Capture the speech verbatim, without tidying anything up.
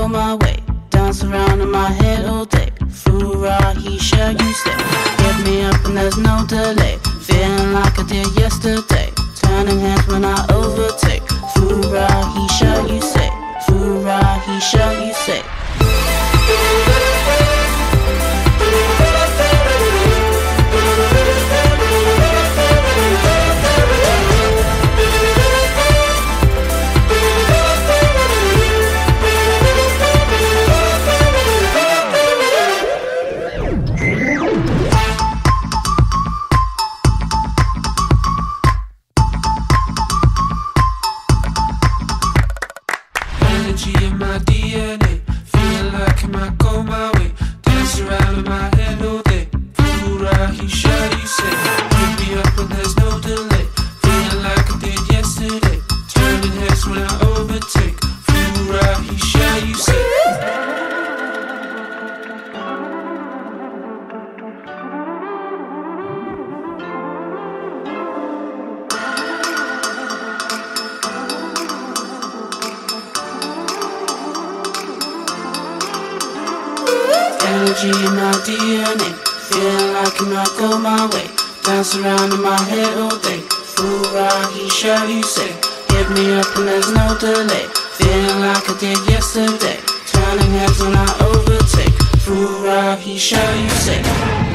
go my way. Dance around in my head all day. Foora, he shall you say. Get me up and there's no delay. Feeling like I did yesterday. Turning heads when I overtake. Foora, he shall you say. Foora, he shall you say. In my D N A, feeling like I might go my way. Dance around in my head all day. Foora, he shall you say. Pick me up when there's no delay. Feeling like I did yesterday. Turning heads when I overtake. Foora, he shall you say. Energy in my D N A, feeling like I might go my way. Dance around in my head all day. Foora, he shall you say. Hit me up and there's no delay. Feeling like I did yesterday. Turning heads when I overtake. Foora, he shall you say.